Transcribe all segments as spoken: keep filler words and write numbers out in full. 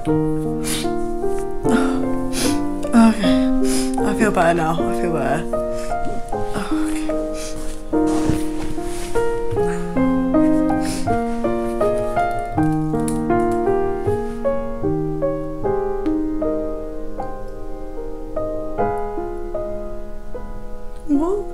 Okay, I feel better now, I feel better. Okay. What?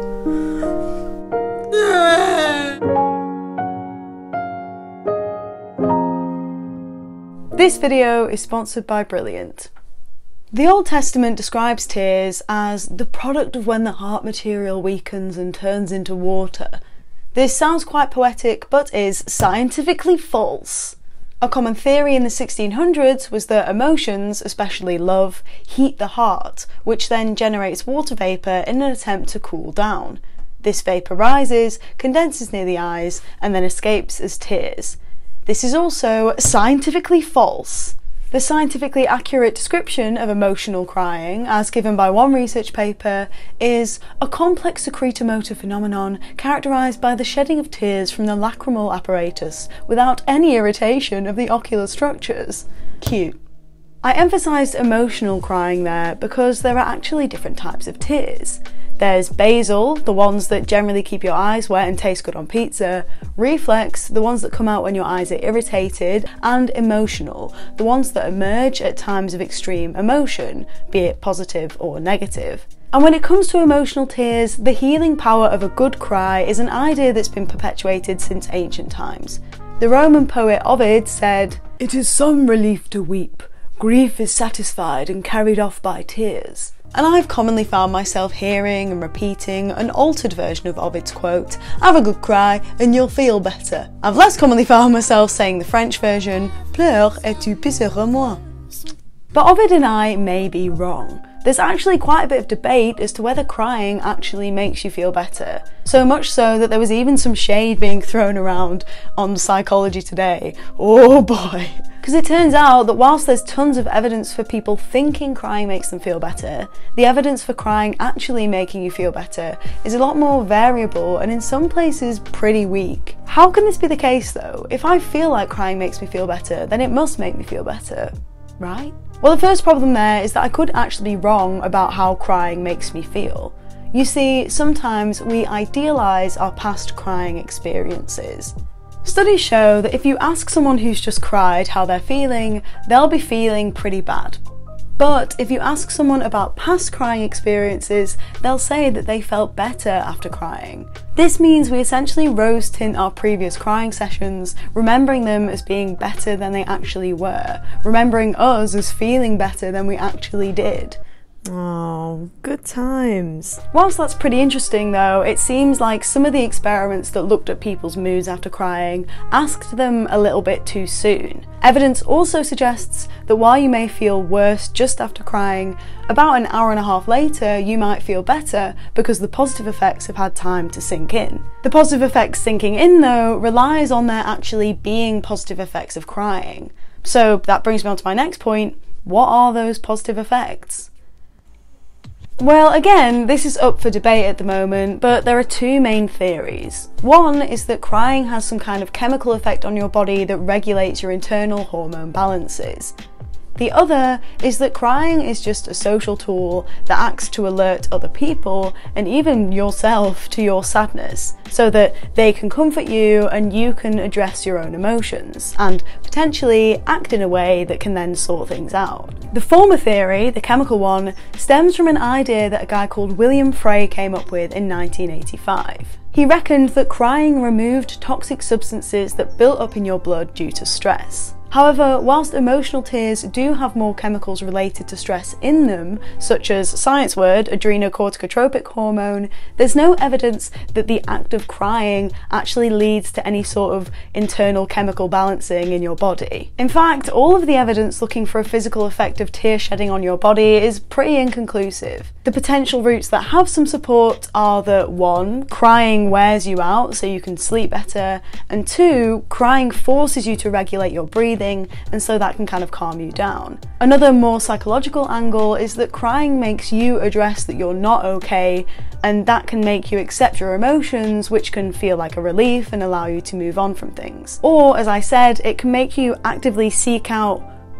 This video is sponsored by Brilliant. The Old Testament describes tears as the product of when the heart material weakens and turns into water. This sounds quite poetic, but is scientifically false. A common theory in the sixteen hundreds was that emotions, especially love, heat the heart, which then generates water vapour in an attempt to cool down. This vapour rises, condenses near the eyes, and then escapes as tears. This is also scientifically false. The scientifically accurate description of emotional crying, as given by one research paper, is a complex secretomotor phenomenon characterised by the shedding of tears from the lacrimal apparatus without any irritation of the ocular structures. Cute. I emphasised emotional crying there because there are actually different types of tears. There's basal, the ones that generally keep your eyes wet and taste good on pizza, reflex, the ones that come out when your eyes are irritated, and emotional, the ones that emerge at times of extreme emotion, be it positive or negative. And when it comes to emotional tears, the healing power of a good cry is an idea that's been perpetuated since ancient times. The Roman poet Ovid said, "It is some relief to weep. Grief is satisfied and carried off by tears." And I've commonly found myself hearing and repeating an altered version of Ovid's quote, "Have a good cry and you'll feel better." I've less commonly found myself saying the French version, "Pleure et tu pisseras moins." But Ovid and I may be wrong. There's actually quite a bit of debate as to whether crying actually makes you feel better. So much so that there was even some shade being thrown around on Psychology Today. Oh boy. Because it turns out that whilst there's tons of evidence for people thinking crying makes them feel better, the evidence for crying actually making you feel better is a lot more variable and in some places pretty weak. How can this be the case though? If I feel like crying makes me feel better, then it must make me feel better, right? Well, the first problem there is that I could actually be wrong about how crying makes me feel. You see, sometimes we idealise our past crying experiences. Studies show that if you ask someone who's just cried how they're feeling, they'll be feeling pretty bad. But if you ask someone about past crying experiences, they'll say that they felt better after crying. This means we essentially rose tint our previous crying sessions, remembering them as being better than they actually were, remembering us as feeling better than we actually did. Oh, good times. Whilst that's pretty interesting though, it seems like some of the experiments that looked at people's moods after crying asked them a little bit too soon. Evidence also suggests that while you may feel worse just after crying, about an hour and a half later you might feel better because the positive effects have had time to sink in. The positive effects sinking in though relies on there actually being positive effects of crying. So that brings me on to my next point. What are those positive effects? Well, again, this is up for debate at the moment, but there are two main theories. One is that crying has some kind of chemical effect on your body that regulates your internal hormone balances. The other is that crying is just a social tool that acts to alert other people, and even yourself, to your sadness, so that they can comfort you and you can address your own emotions, and potentially act in a way that can then sort things out. The former theory, the chemical one, stems from an idea that a guy called William Frey came up with in nineteen eighty-five. He reckoned that crying removed toxic substances that built up in your blood due to stress. However, whilst emotional tears do have more chemicals related to stress in them, such as, science word, adrenocorticotropic hormone, there's no evidence that the act of crying actually leads to any sort of internal chemical balancing in your body. In fact, all of the evidence looking for a physical effect of tear shedding on your body is pretty inconclusive. The potential routes that have some support are that one, crying wears you out so you can sleep better, and two, crying forces you to regulate your breathing, and so that can kind of calm you down. Another more psychological angle is that crying makes you address that you're not okay, and that can make you accept your emotions, which can feel like a relief and allow you to move on from things. Or, as I said, it can make you actively seek out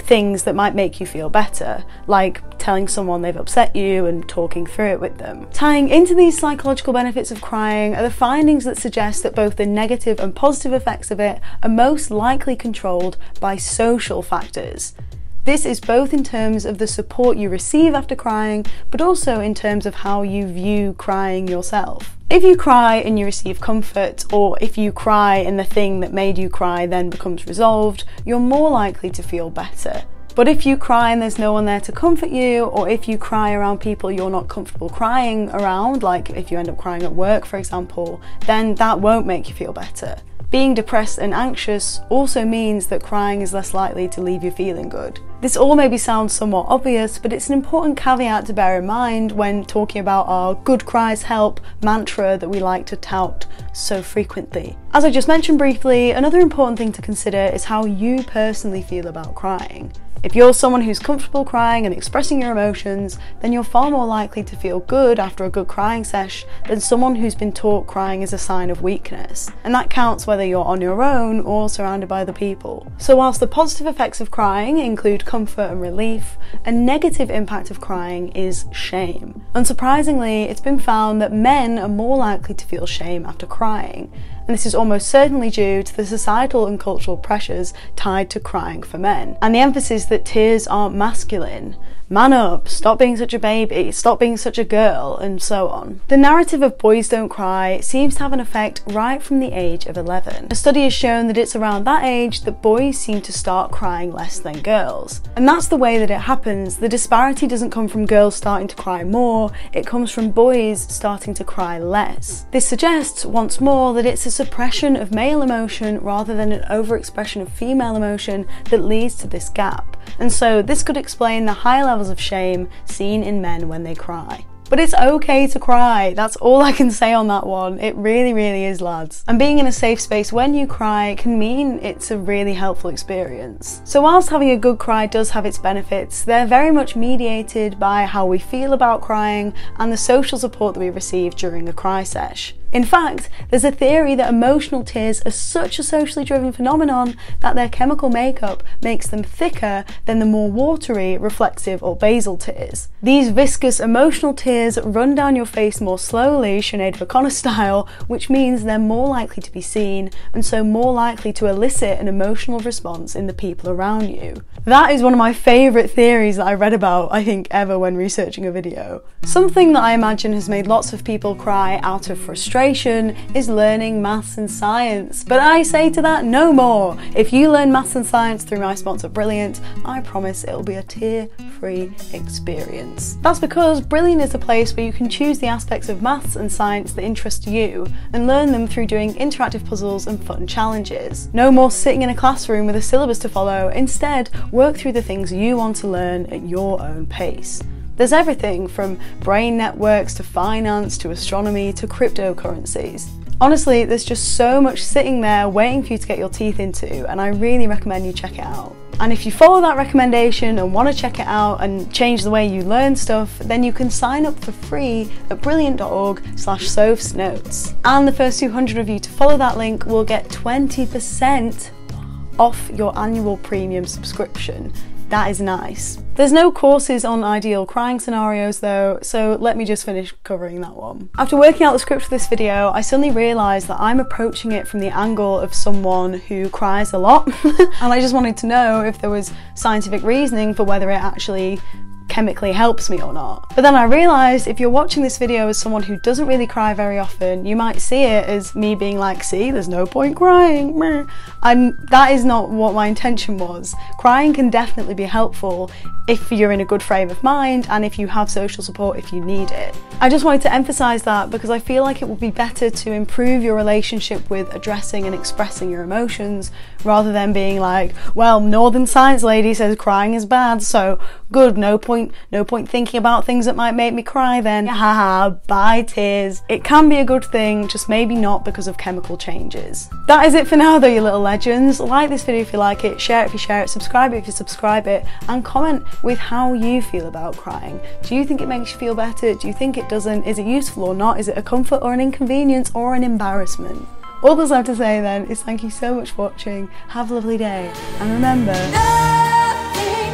things that might make you feel better, like telling someone they've upset you and talking through it with them. Tying into these psychological benefits of crying are the findings that suggest that both the negative and positive effects of it are most likely controlled by social factors. This is both in terms of the support you receive after crying, but also in terms of how you view crying yourself. If you cry and you receive comfort, or if you cry and the thing that made you cry then becomes resolved, you're more likely to feel better. But if you cry and there's no one there to comfort you, or if you cry around people you're not comfortable crying around, like if you end up crying at work, for example, then that won't make you feel better. Being depressed and anxious also means that crying is less likely to leave you feeling good. This all maybe sounds somewhat obvious, but it's an important caveat to bear in mind when talking about our good cries help mantra that we like to tout so frequently. As I just mentioned briefly, another important thing to consider is how you personally feel about crying. If you're someone who's comfortable crying and expressing your emotions, then you're far more likely to feel good after a good crying sesh than someone who's been taught crying is a sign of weakness. And that counts whether you're on your own or surrounded by other people. So whilst the positive effects of crying include comfort and relief, a negative impact of crying is shame. Unsurprisingly, it's been found that men are more likely to feel shame after crying. And this is almost certainly due to the societal and cultural pressures tied to crying for men, and the emphasis that tears aren't masculine. Man up, stop being such a baby, stop being such a girl, and so on. The narrative of boys don't cry seems to have an effect right from the age of eleven. A study has shown that it's around that age that boys seem to start crying less than girls. And that's the way that it happens. The disparity doesn't come from girls starting to cry more, it comes from boys starting to cry less. This suggests, once more, that it's a suppression of male emotion rather than an overexpression of female emotion that leads to this gap. And so this could explain the high levels of shame seen in men when they cry. But it's okay to cry, that's all I can say on that one. It really, really is, lads. And being in a safe space when you cry can mean it's a really helpful experience. So whilst having a good cry does have its benefits, they're very much mediated by how we feel about crying and the social support that we receive during a cry sesh. In fact, there's a theory that emotional tears are such a socially driven phenomenon that their chemical makeup makes them thicker than the more watery, reflexive or basal tears. These viscous emotional tears run down your face more slowly, Sinead O'Connor style, which means they're more likely to be seen and so more likely to elicit an emotional response in the people around you. That is one of my favourite theories that I read about, I think, ever when researching a video. Something that I imagine has made lots of people cry out of frustration is learning maths and science. But I say to that, no more! If you learn maths and science through my sponsor Brilliant, I promise it'll be a tear-free experience. That's because Brilliant is a place where you can choose the aspects of maths and science that interest you and learn them through doing interactive puzzles and fun challenges. No more sitting in a classroom with a syllabus to follow, instead work through the things you want to learn at your own pace. There's everything from brain networks to finance to astronomy to cryptocurrencies. Honestly, there's just so much sitting there waiting for you to get your teeth into, and I really recommend you check it out. And if you follow that recommendation and want to check it out and change the way you learn stuff, then you can sign up for free at brilliant.org slash sovsnotes. And the first two hundred of you to follow that link will get twenty percent off your annual premium subscription. That is nice. There's no courses on ideal crying scenarios though, so let me just finish covering that one. After working out the script for this video, I suddenly realised that I'm approaching it from the angle of someone who cries a lot, and I just wanted to know if there was scientific reasoning for whether it actually chemically helps me or not. But then I realised if you're watching this video as someone who doesn't really cry very often, you might see it as me being like, see, there's no point crying. And that is not what my intention was. Crying can definitely be helpful if you're in a good frame of mind and if you have social support if you need it. I just wanted to emphasise that because I feel like it would be better to improve your relationship with addressing and expressing your emotions rather than being like, well, Northern Science Lady says crying is bad, so good, no point, no point thinking about things that might make me cry then. Haha, bye tears. It can be a good thing, just maybe not because of chemical changes. That is it for now though, you little legends. Like this video if you like it, share it if you share it, subscribe it if you subscribe it, and comment with how you feel about crying. Do you think it makes you feel better? Do you think it doesn't? Is it useful or not? Is it a comfort or an inconvenience or an embarrassment? All there's left to say then is thank you so much for watching, have a lovely day, and remember... Nothing.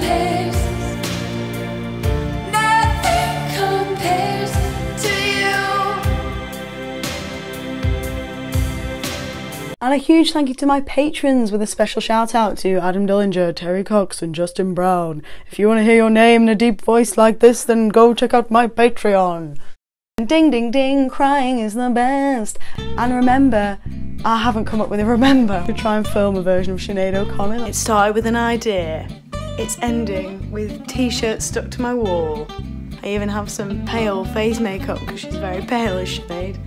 compares. Nothing compares to you. And a huge thank you to my patrons, with a special shout out to Adam Dullinger, Terry Cox and Justin Brown. If you want to hear your name in a deep voice like this, then go check out my Patreon. Ding ding ding, crying is the best. And remember, I haven't come up with a remember to try and film a version of Sinead O'Connor. It started with an idea. It's ending with t-shirts stuck to my wall. I even have some pale face makeup because she's very pale as Sinead.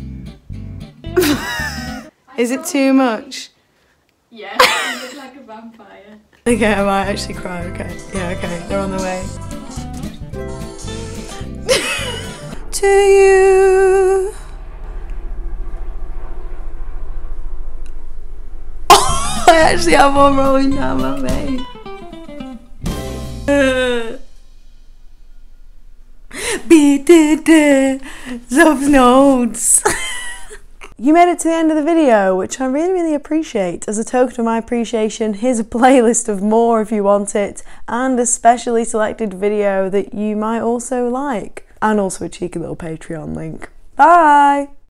Is it too much? Yeah, you look like a vampire. Okay, I might actually cry, okay. Yeah, okay, they're on the way. To you. Oh, I actually have one rolling down my face. Bitte of notes. You made it to the end of the video, which I really, really appreciate. As a token of my appreciation, here's a playlist of more if you want it, and a specially selected video that you might also like, and also a cheeky little Patreon link. Bye!